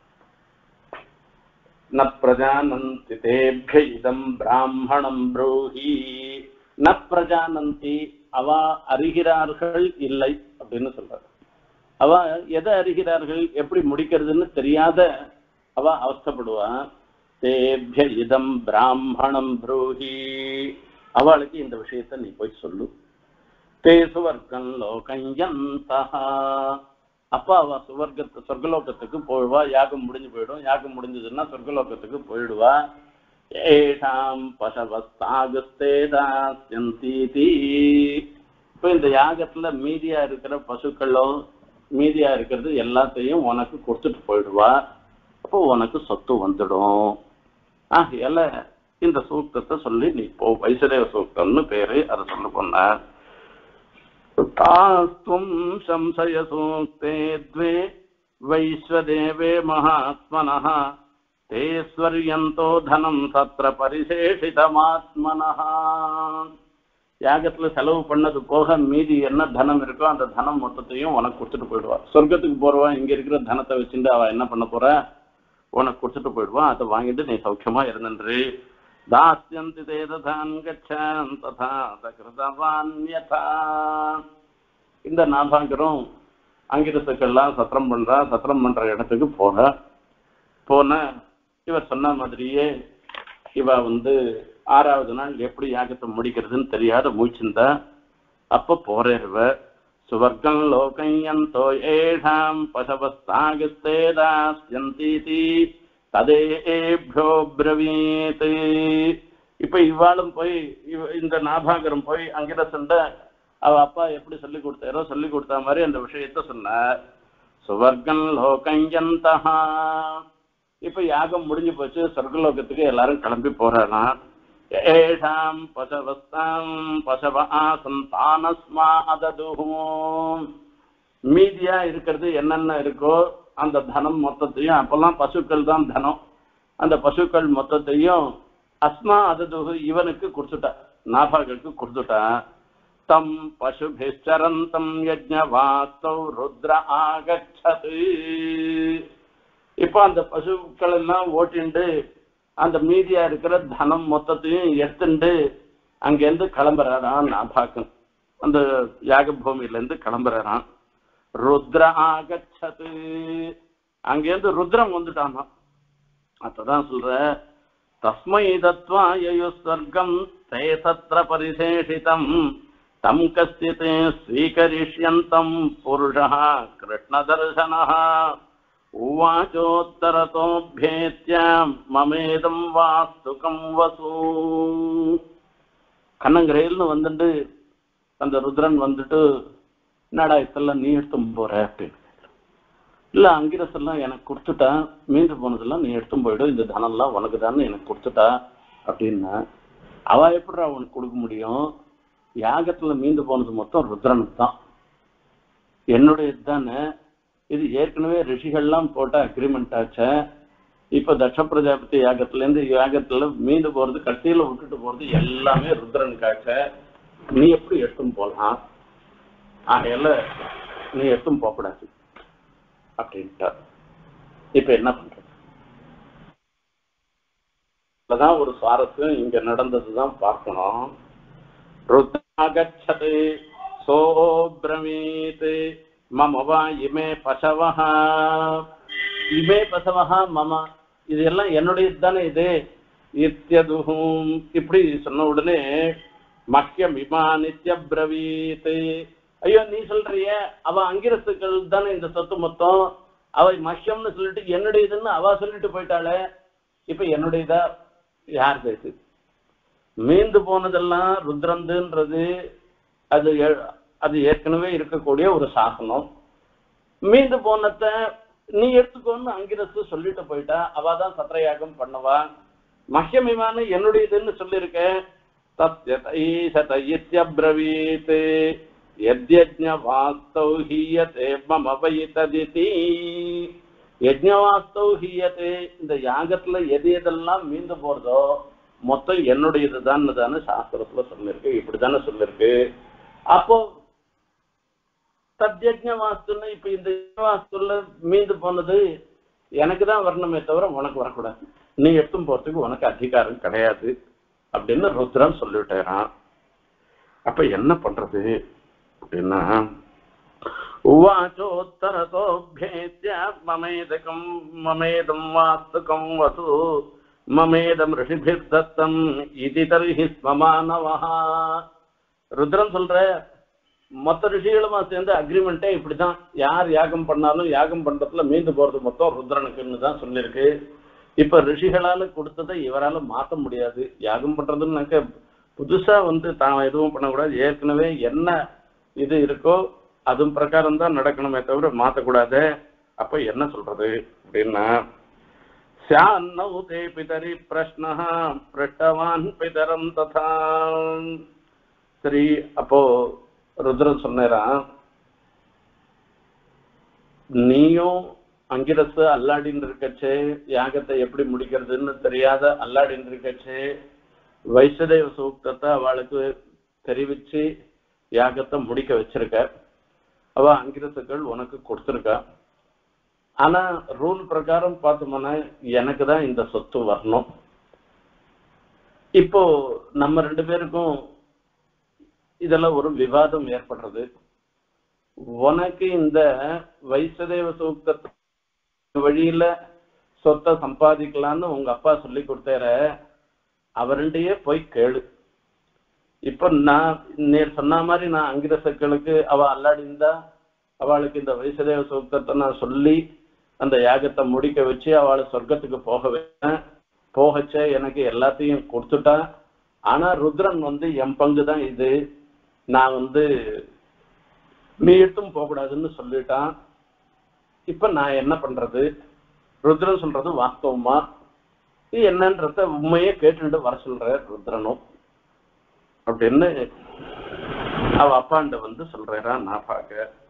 ந பிரஜானந்தி தேப்ய இதம் பிராமணம் ப்ரூஹி. ந பிரஜானந்தி அவ அறிகிறார்கள் இல்லை அப்படின்னு சொல்றாரு. அவ எதை அறிகிறார்கள், எப்படி முடிக்கிறதுன்னு தெரியாத அவ அவஸ்தப்படுவா. தேப்ய இதம் பிராமணம் ப்ரூஹி, அவளுக்கு இந்த விஷயத்த நீ போய் சொல்லு. தே சுவர்க்கம் லோகயந்தா, அப்ப அவ சுவர்க்கத்து சொர்க்கலோகத்துக்கு போயிடுவா. யாகம் முடிஞ்சு போயிடும். யாகம் முடிஞ்சதுன்னா சொர்க்கலோகத்துக்கு போயிடுவா. ஏஷாம் பசவஸ்தாகஸ்தேதாஸ்யந்தி. இப்ப இந்த யாகத்துல மீதியா இருக்கிற பசுக்களோ மீதியா இருக்கிறது எல்லாத்தையும் உனக்கு கொடுத்துட்டு போயிடுவா. அப்போ உனக்கு சொத்து வந்துடும். ஆகையால இந்த சூக்தத்தை சொல்லி நீ போ. வைசதேவ சூக்தம்னு பேரு, அதை சொல்ல போன தாஸ்துவம் சம்சய சூக்தே த்வே வைஸ்வதேவே மகாத்மனஹ தேஸ்வர்யந்தோ தனம் சத்ர பரிசேஷிதமாத்மனஹ. யாகத்துல செலவு பண்ணது போக மீதி என்ன தனம் இருக்கோ அந்த தனம் மொத்தத்தையும் உனக்கு கொடுத்துட்டு போயிடுவா. சொர்க்கத்துக்கு போறவா இங்க இருக்கிற தனத்தை வச்சுட்டு அவ என்ன பண்ண போற, உனக்கு கொடுத்துட்டு போயிடுவான். அதை வாங்கிட்டு நீ சௌக்கியமா இருந்துரு. தாஸ்யந்தி தேததான் கச்சான் ததா தகிருதவான்யதா. இந்த நாபாங்கரும் அங்கிரசுக்கெல்லாம் சத்திரம் பண்றா. சத்திரம் பண்ற இடத்துக்கு போற போன இவர் சொன்ன மாதிரியே இவ வந்து ஆறாவது நாள் எப்படி யாகத்தை முடிக்கிறதுன்னு தெரியாத மூச்சிருந்தா. அப்ப போறேருவ சுவர்க்கம் லோகயந்தோ ஏஷாம் பசவஸ்தாகஸ்தேதாஸ்யந்தி ததேபியோ ப்ரவீத். இப்ப இவாளும் போய் இந்த நாபாகரம் போய் அங்கிரசண்ட அவ அப்பா எப்படி சொல்லி கொடுத்தாரோ சொல்லி கொடுத்த மாதிரி அந்த விஷயத்த சொன்னார். சுவர்க்கம் லோகயந்தா. இப்ப யாகம் முடிஞ்சு போச்சு, சொர்க்கலோகத்துக்கு எல்லாரும் கிளம்பி போறானா. ஏஷாம் பசவஸ்தாம் பசவ ஆசந்தானஸ்மாததுஹும். மீதியா இருக்கிறது என்னென்ன இருக்கோ அந்த தனம் மொத்தத்தையும், அப்பெல்லாம் பசுக்கள் தான் தனம், அந்த பசுக்கள் மொத்தத்தையும் அஸ்மா அததுஹு இவனுக்கு கொடுத்துட்டா, நாபாகளுக்கு கொடுத்துட்டா. தம் பசுபிச்சரந்தம் யஜ்ஞவாஸ்தௌ ருத்ர ஆகச்சது. இப்ப அந்த பசுக்கள் எல்லாம் ஓட்டிண்டு அந்த மீதியா இருக்கிற தனம் மொத்தத்தையும் எடுத்துட்டு அங்கிருந்து கிளம்புறாரான் நாபாக்கன். அந்த யாக பூமியில இருந்து கிளம்புறாரான். ருத்ர ஆகச்சது, அங்கிருந்து ருத்ரம் வந்துட்டானா. அப்பதான் சொல்ற தஸ்மை தத்வா யயு ஸ்வர்க்கம் தே சத்ர பரிசேஷிதம் தம் கஸ்திதே ஸ்வீகரிஷ்யந்தம் புருஷः கிருஷ்ணதர்சனः உவாச்சோத்தரதோபேத்யாம் மமேதம் வாஸ்துகம் வசூ. கண்ணங்கரையில்னு வந்துட்டு அந்த ருத்ரன் வந்துட்டு என்னடா இதெல்லாம் நீ எடுத்தும் போற அப்படின்னு. இல்ல அங்கிரசெல்லாம் எனக்கு கொடுத்துட்டா, மீந்து போனதெல்லாம் நீ எடுத்தும் போயிடும், இந்த தனம்லாம் உனக்கு தானே எனக்கு கொடுத்துட்டா அப்படின்னா. அவ எப்படி அவனுக்கு கொடுக்க முடியும்? யாகத்துல மீந்து போனது மொத்தம் ருத்ரனுக்கு தான், என்னுடைய தானே. இது ஏற்கனவே ரிஷிகள்லாம் போட்ட அக்ரிமெண்ட் ஆச்ச. இப்ப தட்ச பிரஜாபதி யாகத்துல இருந்து யாகத்துல மீந்து போறது கடைசியில விட்டுட்டு போறது எல்லாமே ருத்ரனுக்காச்ச. நீ எப்படி எடுத்தும் போலாம்? ஆகையில நீ எடுத்தும் போகக்கூடாது. அப்படின்ட்டார். இப்ப என்ன பண்றது? அதான் ஒரு சுவாரஸ்யம் இங்க நடந்ததுதான் பார்க்கணும். ருத்ராகச்சது சோப்ரமீத் மம வா இமே பசவஹ இமே பசவஹ மம, இது எல்லாம் என்னுடையது தானே இது இத்யதுஹும் இப்படி சொன்ன உடனே மக்கியம் இமா நித்யப்ரவீத், ஐயோ நீ சொல்றிய அவ அங்கிரசுக்கள் தானே இந்த சொத்து மொத்தம், அவ மக்கியம்னு சொல்லிட்டு என்னுடையதுன்னு அவ சொல்லிட்டு போயிட்டாளே, இப்ப என்னுடையதா யார் பேசு? மீந்து போனதெல்லாம் ருத்ரந்துன்றது அது அது ஏற்கனவே இருக்கக்கூடிய ஒரு சாசனம். மீந்து போனத நீ எடுத்துக்கோன்னு அங்கிரசு சொல்லிட்டு போயிட்டா, அவதான் சத்திரயாகம் பண்ணவா. மஹ்யமிமான என்னுடையதுன்னு சொல்லியிருக்க. தத்யதீசதயித்யப்ரவீத் யத்யஜ்ஞவாஸ்தௌ ஹீயதே மம வை ததிதி. யஜ்ஞவாஸ்தௌ ஹீயதே, இந்த யாகத்துல எது எதெல்லாம் மீந்து போறதோ மொத்தம் என்னுடையது தான் தானே சாஸ்திரத்துல சொல்லிருக்கு, இப்படித்தானே சொல்லிருக்கு. அப்போ தத்யஜ்ஞ வாஸ்துன்னு இப்ப இந்த வாஸ்துல மீந்து போனது எனக்கு தான் வரணுமே தவிர உனக்கு வரக்கூடாது, நீ எடுத்தும் போறதுக்கு உனக்கு அதிகாரம் கிடையாது அப்படின்னு ருத்ரன் சொல்லிவிட்டாரான். அப்ப என்ன பண்றது அப்படின்னா, உவாச்சோத்தரதோப்யேத்ய மமேதகம் மமேதம் வாஸ்துகம் வசு மமேதம் ரிஷிபிர் தத்தம் இது தர்ஹி ஸ்மமானவஹா. ருத்ரன் சொல்ற மொத்த ரிஷிகளுமா சேர்ந்து அக்ரிமெண்டே இப்படிதான், யார் யாகம் பண்ணாலும் யாகம் பண்றதுல மீந்து போறது மொத்தம் ருத்ரனுக்குன்னு தான் சொல்லியிருக்கு. இப்ப ரிஷிகளால கொடுத்ததை இவரால மாற்ற முடியாது. யாகம் பண்றதுன்னாக்க புதுசா வந்து தான் எதுவும் பண்ணக்கூடாது, ஏற்கனவே என்ன இது இருக்கோ அதுவும் பிரகாரம் தான் நடக்கணுமே தவிர மாற்றக்கூடாது. அப்ப என்ன சொல்றது அப்படின்னா, ஸ்யான்னௌ தே பிதரி பிரஷ்னஹ பிரஷ்டவான் பிதரம் ததா. சரி, அப்போ ருத்ரன் சொன்னாராம், நீயும் அங்கிரசு அல்லாடின்னு இருக்கச்சே, யாகத்தை எப்படி முடிக்கிறதுன்னு தெரியாத அல்லாடின்னு இருக்கச்சே, வைஷ்ணதேவ சூக்தத்தை அவளுக்கு தெரிவிச்சு யாகத்தை முடிக்க வச்சிருக்க, அவ அங்கிரசுகள் உனக்கு கொடுத்துருக்கா. ஆனா ரூல் பிரகாரம் பார்த்தோம்னா எனக்கு தான் இந்த சொத்து வரணும். இப்போ நம்ம ரெண்டு பேருக்கும் இதெல்லாம் ஒரு விவாதம் ஏற்படுறது. உனக்கு இந்த வைஷ்ணதேவ சூக்த வழியில சொத்தை சம்பாதிக்கலான்னு உங்க அப்பா சொல்லி கொடுத்தார, அவருடைய போய் கேளு. இப்ப நான் நேர் சொன்ன மாதிரி நான் அங்கிரசக்களுக்கு அவ அல்லாடி இருந்தா அவளுக்கு இந்த வைஷ்ணதேவ சூக்தத்தை நான் சொல்லி அந்த யாகத்தை முடிக்க வச்சு அவளை சொர்க்கத்துக்கு போக வைப்பேன். போகச்ச எனக்கு எல்லாத்தையும் கொடுத்துட்டா. ஆனா ருத்ரன் வந்து என் பங்கு தான் இது, நான் வந்து நீ எடுத்தும் போகக்கூடாதுன்னு சொல்லிட்டான். இப்ப நான் என்ன பண்றது? ருத்ரன் சொல்றது வாஸ்தவமா என்னன்றத உண்மையே கேட்டுட்டு வர சொல்ற ருத்ரனும் அப்படின்னு அவ அப்பாண்ட வந்து சொல்றா. நான் பாக்க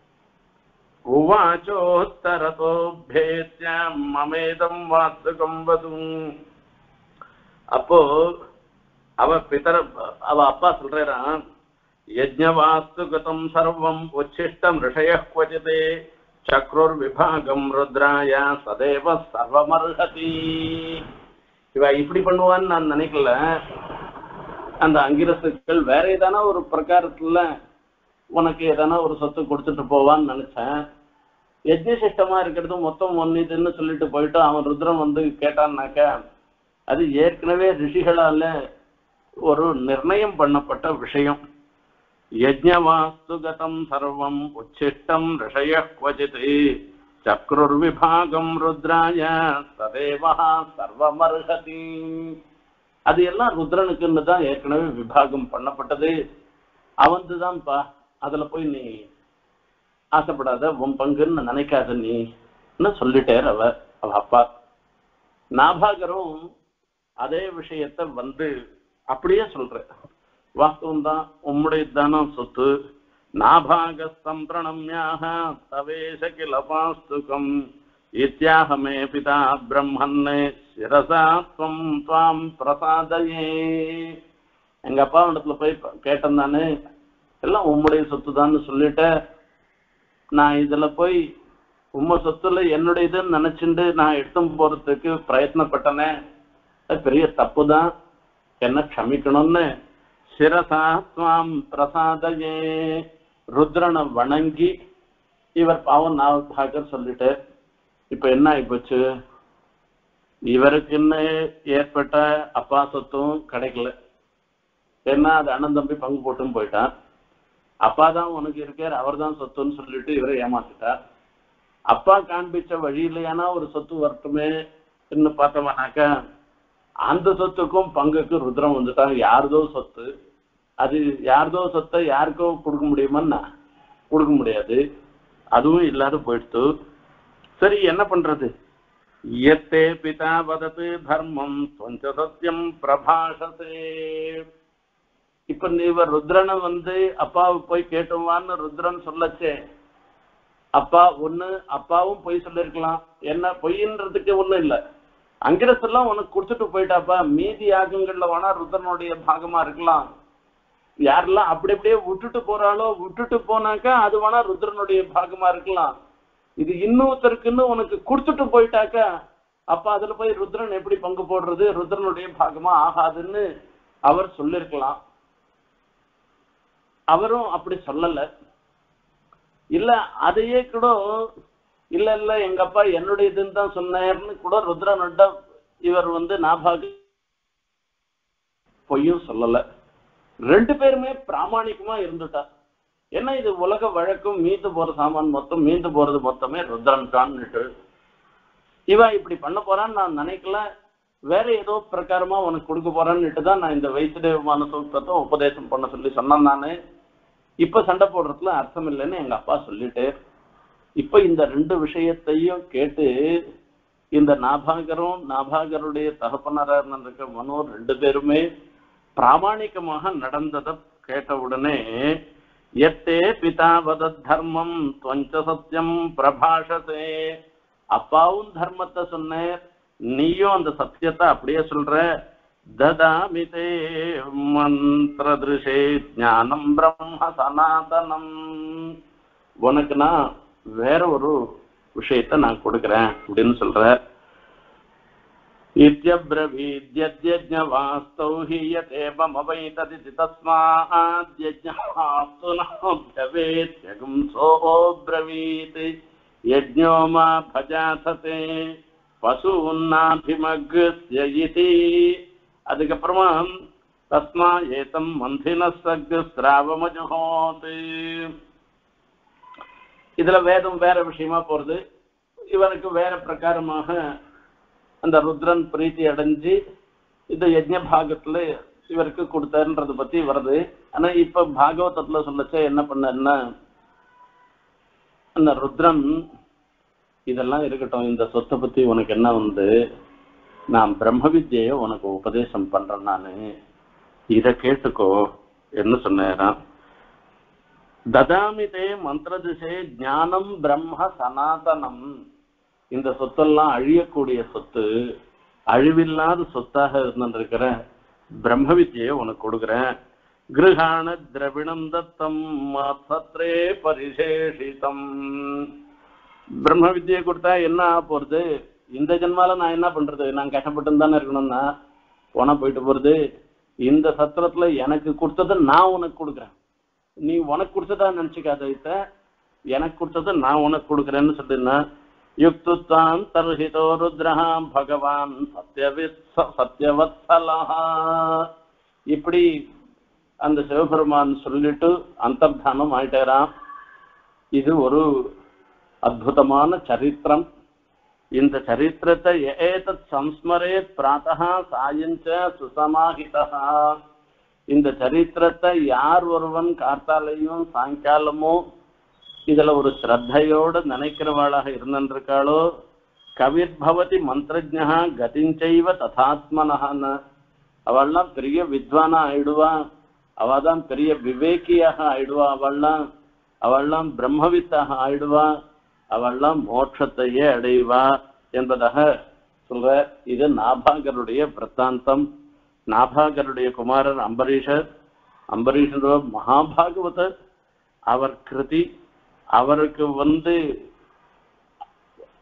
உவாச்சோத்தரதோபேத்ய மமேதம் வாஸ்துகம் வதும். அப்போ அவ பிதர அவ அப்பா சொல்றான், யஜ்ஞவாஸ்துகதம் சர்வம் உச்சிஷ்டம் ரிஷயः க்வசிதே சக்ருர் விபாகம் ருத்ராய சதேவ சர்வமர்ஹதி. இவ இப்படி பண்ணுவான்னு நான் நினைக்கல. அந்த அங்கிரசுக்கள் வேற ஏதானா ஒரு பிரகாரத்துல உனக்கு ஏதானா ஒரு சொத்து கொடுத்துட்டு போவான்னு நினைச்சேன். யஜ்ஞசிஷ்டமா இருக்கிறது மொத்தம் ஒன்னு இதுன்னு சொல்லிட்டு போயிட்டு அவன் ருத்ரன் வந்து கேட்டான்னாக்க அது ஏற்கனவே ரிஷிகளால ஒரு நிர்ணயம் பண்ணப்பட்ட விஷயம். யஜ்ஞவாஸ்துகதம் சர்வம் உச்சிஷ்டம் ரிஷயः க்வசித் சக்ருர் விபாகம் ருத்ராய சதேவ சர்வமர்ஹதி. அது எல்லாம் ருத்ரனுக்குன்னு தான் ஏற்கனவே விபாகம் பண்ணப்பட்டது. அவன்துதான்ப்பா, அதுல போய் நீ ஆசைப்படாத, உன் பங்குன்னு நினைக்காத நீ சொல்லிட்டேர் அவ அவ அப்பா. நாபாகரும் அதே விஷயத்த வந்து அப்படியே சொல்ற, வாஸ்தவம் தான், உம்முடைய தானம் சொத்து. நாபாக சம்பிரணம்யாக தவேஷ கில பாஸ்துகம் இத்யாஹமே பிதா பிரம்மன்னே சிரசா துவம் துவாம் பிரசாதயே. எங்க அப்பா இடத்துல போய் கேட்டேன் நானு, எல்லாம் உம்முடைய சொத்து தான் சொல்லிட்ட, நான் இதுல போய் உம்ம சொத்துல என்னுடைய இதுன்னு நினைச்சுட்டு நான் எடுத்து போறதுக்கு பிரயத்னப்பட்டனே, அது பெரிய தப்பு தான், என்ன க்ஷமிக்கணும்னு சிரசாத்வாம் பிரசாதையே ருத்ரனை வணங்கி இவர் பாவம் நாவபாகர் சொல்லிட்டு இப்ப என்ன ஆயிப்போச்சு, இவருக்குன்னு ஏற்பட்ட அப்பா சொத்தும் கிடைக்கல. ஏன்னா அது அண்ணன் தம்பி பங்கு போட்டும் போயிட்டான். அப்பா தான் உனக்கு இருக்கார், அவர் தான் சொத்துன்னு சொல்லிட்டு இவரை ஏமாத்திட்டார். அப்பா காண்பிச்ச வழியிலையானா ஒரு சொத்து வரட்டுமே என்று பார்த்தோம்னாக்கா அந்த சொத்துக்கும் பங்குக்கு ருத்ரம் வந்துட்டான். யாருதோ சொத்து, அது யாருதோ சொத்தை யாருக்கோ கொடுக்க முடியுமான்னா கொடுக்க முடியாது, அதுவும் இல்லாத போயிடுத்து. சரி என்ன பண்றது, எத்தே பிதா வதத்து தர்மம் தொஞ்ச சத்தியம் பிரபாஷதே. இப்ப இவர் ருத்ரனை வந்து அப்பாவை போய் கேட்டுவான்னு ருத்ரன் சொல்லச்சே, அப்பா ஒண்ணு அப்பாவும் பொய் சொல்லிருக்கலாம், என்ன பொய்ன்றதுக்கு ஒண்ணும் இல்லை, அங்கிரசெல்லாம் உனக்கு கொடுத்துட்டு போயிட்டாப்பா, மீதி யாகங்கள்ல வேணா ருத்ரனுடைய பாகமா இருக்கலாம், யாரெல்லாம் அப்படி அப்படியே விட்டுட்டு போறாளோ விட்டுட்டு போனாக்கா அது வேணா ருத்ரனுடைய பாகமா இருக்கலாம், இது இன்னொருத்தருக்குன்னு உனக்கு கொடுத்துட்டு போயிட்டாக்கா அப்ப அதுல போய் ருத்ரன் எப்படி பங்கு போடுறது, ருத்ரனுடைய பாகமா ஆகாதுன்னு அவர் சொல்லிருக்கலாம். அவரும் அப்படி சொல்லல. இல்ல அதையே கூட இல்ல இல்ல எங்க அப்பா என்னுடைய இதுன்னு தான் சொன்னார்னு கூட ருத்ரனிட இவர் வந்து நாபாக பொய்யும் சொல்லல. ரெண்டு பேருமே பிராமணிகமா இருந்துட்டா. ஏன்னா இது உலக வழக்கும், மீந்து போற சாமான் மொத்தம் மீந்து போறது மொத்தமே ருத்ரன் தான்னுட்டு இவன் இப்படி பண்ண போறான்னு நான் நினைக்கல, வேற ஏதோ பிரகாரமா உனக்கு கொடுக்க போறான்னுட்டு தான் நான் இந்த வைசுதேவமான சூத்திரத்தை உபதேசம் பண்ண சொல்லி சொன்னேன். நானு இப்ப சண்டை போடுறதுல அர்த்தம் இல்லைன்னு எங்க அப்பா சொல்லிட்டு, இப்ப இந்த ரெண்டு விஷயத்தையும் கேட்டு இந்த நாபாகரும் நாபாகருடைய தகப்பனராக இருக்க மனோர் ரெண்டு பேருமே பிராமணிகமாக நடந்ததை கேட்ட உடனே எத்தே பிதாவத தர்மம் தொஞ்ச சத்தியம் பிரபாஷதே, அப்பாவும் தர்மத்தை சொன்னேன், நீயும் அந்த சத்தியத்தை அப்படியே சொல்ற, ததாமிதே மந்திரதிருஷே ஞானம் பிரம்ம சனாதனம், உனக்கு நான் வேற ஒரு விஷயத்தை நான் கொடுக்குறேன் அப்படின்னு சொல்ற. இத்யப்ரவீத்யத்யஜ்ஞவாஸ்தௌ ஹி யதேவமவைததிதி தஸ்மாத்யஜ்ஞவாஸ்து நபவேத்யகும் சோப்ரவீத் யஜ்ஞோ மா பஜாததே பசூன்னாபிமக்ய இதி. அதுக்கப்புறமா தஸ்மா ஏதம் மந்தின சக் ஸ்ராவமஜுஹோத். இதுல வேதம் வேற விஷயமா போறது, இவனுக்கு வேற பிரகாரமாக அந்த ருத்ரன் பிரீத்தி அடைஞ்சு இந்த யஜ்ஞ பாகத்துல இவருக்கு கொடுத்தாருன்றத பத்தி வருது. ஆனா இப்ப பாகவதத்துல சொல்லச்ச என்ன பண்ணா, அந்த ருத்ரன் இதெல்லாம் இருக்கட்டும், இந்த சொத்தை பத்தி உனக்கு என்ன வந்து, நான் பிரம்ம வித்யை உனக்கு உபதேசம் பண்றேன், நானு இத கேட்டுக்கோ என்ன சொன்னேன். ததாமிதே மந்திரதிசே ஞானம் பிரம்ம சனாதனம். இந்த சொத்தெல்லாம் அழியக்கூடிய சொத்து, அழிவில்லாத சொத்தாக இருந்திருக்கிற பிரம்ம வித்யை உனக்கு கொடுக்குறேன். கிருஹாண திரவிணம் தத்தம் சத்ரே பரிசேஷிதம். பிரம்ம வித்யை கொடுத்தா என்ன ஆக போறது, இந்த ஜென்மால நான் என்ன பண்றது, நான் கஷ்டப்பட்டு தானே இருக்கணும்னா போனா போயிட்டு போறது. இந்த சத்திரத்துல எனக்கு கொடுத்ததை நான் உனக்கு கொடுக்குறேன், நீ உனக்கு கொடுத்ததா நினைச்சுக்காத, எனக்கு கொடுத்ததை நான் உனக்கு கொடுக்குறேன்னு சொல்லினா யுக்துத்வாம் தர்ஹிதோ ருத்ரஹா பகவான் சத்யவித் சத்யவத்சலா. இப்படி அந்த சிவபெருமான் சொல்லிட்டு அந்தர்தானம் ஆயிட்டாராம். இது ஒரு அற்புதமான சரித்திரம். இந்த சரித்திரத்தை ஏதத் சம்ஸ்மரேத் பிராதஹா சாயஞ்ச சுசமாஹிதா. இந்த சரித்திரத்தை யார் ஒருவன் கார்த்தாலையும் சாயங்காலமும் இதுல ஒரு ஸ்ரத்தையோடு நினைக்கிறவாளாக இருந்திருக்காளோ, கவிர் பவதி மந்திரஜ்ஞா கதிஞ்சைவ ததாத்மனஹான்னு, அவள்லாம் பெரிய வித்வானா ஆயிடுவா, அவதான் பெரிய விவேகியாக ஆயிடுவா, அவள்லாம் அவள்லாம் பிரம்மவித்தாக ஆயிடுவா, அவள்லாம் மோட்சத்தையே அடைவா என்பதாக சொல்ற. இது நாபாகருடைய விற்த்தாந்தம். நாபாகருடைய குமாரர் அம்பரீஷர், அம்பரீஷர் மகாபாகவதர், அவர் கிருதி, அவருக்கு வந்து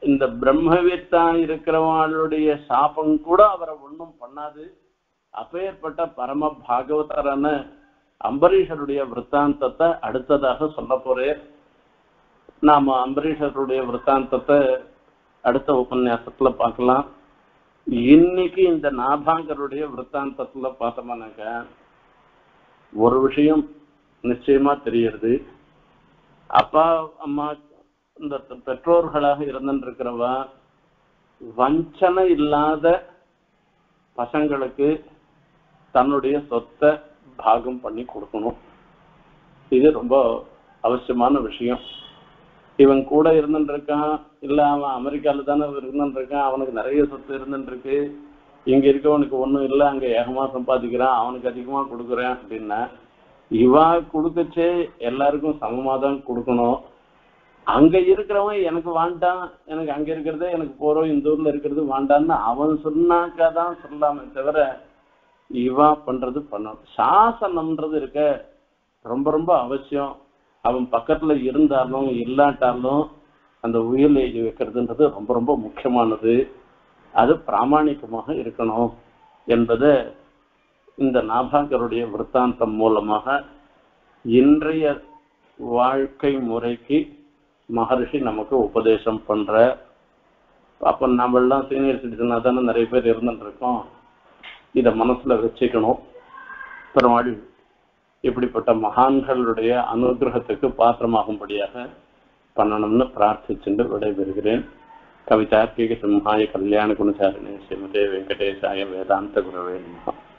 இந்த பிரம்மவித்தா இருக்கிறவங்களுடைய சாபம் கூட அவரை ஒன்றும் பண்ணாது. அப்பேற்பட்ட பரம பாகவதரான அம்பரீஷருடைய விற்த்தாந்தத்தை அடுத்ததாக சொல்ல போறேன். நாம அம்பரீஷருடைய விற்த்தாந்தத்தை அடுத்த உபன்யாசத்துல பார்க்கலாம். இன்னைக்கு இந்த நாபாங்கருடைய விற்த்தாந்தத்துல பார்த்தோம்னாக்க ஒரு விஷயம் நிச்சயமா தெரியுது. அப்பா அம்மா இந்த பெற்றோர்களாக இருந்துருக்கிறவ வஞ்சனை இல்லாத பசங்களுக்கு தன்னுடைய சொத்தை பாகம் பண்ணி கொடுக்கணும். இது ரொம்ப அவசியமான விஷயம். இவன் கூட இருந்துருக்கான், இல்ல அவன் அமெரிக்கால தானே இருந்துருக்கான், அவனுக்கு நிறைய சொத்து இருந்துருக்கு, இங்க இருக்கவனுக்கு ஒன்றும் இல்லை, அங்க ஏகமா சம்பாதிக்கிறான், அவனுக்கு அதிகமா கொடுக்குறேன் அப்படின்னா இவா கொடுக்கச்சே எல்லாருக்கும் சமமா தான் கொடுக்கணும். அங்க இருக்கிறவன் எனக்கு வாண்டான், எனக்கு அங்க இருக்கிறதே எனக்கு போறோம், இந்த ஊர்ல இருக்கிறது வாண்டான்னு அவன் சொன்னாக்காதான் சொல்லாமே தவிர இவா பண்றது பண்ணணும். சாசனம்ன்றது இருக்க ரொம்ப ரொம்ப அவசியம். அவன் பக்கத்துல இருந்தாலும் இல்லாட்டாலும் அந்த உயிர் எழுதி வைக்கிறதுன்றது ரொம்ப ரொம்ப முக்கியமானது. அது பிராமணிகமாக இருக்கணும் என்பதை இந்த நாபாங்கருடைய விற்த்தாந்தம் மூலமாக இன்றைய வாழ்க்கை முறைக்கு மகரிஷி நமக்கு உபதேசம் பண்ற. அப்ப நம்மளாம் சீனியர் சிட்டிசனா தானே நிறைய பேர் இருந்துட்டு இருக்கோம். இதை மனசுல வச்சுக்கணும். பெருமாள் இப்படிப்பட்ட மகான்களுடைய அனுகிரகத்துக்கு பாத்திரமாகும்படியாக பண்ணணும்னு பிரார்த்திச்சுட்டு விடைபெறுகிறேன். கவிதார்க்கிக சிம்ஹாய கல்யாண குணசாரிணி ஸ்ரீமதே வெங்கடேசாய வேதாந்த குரவே நமஹ.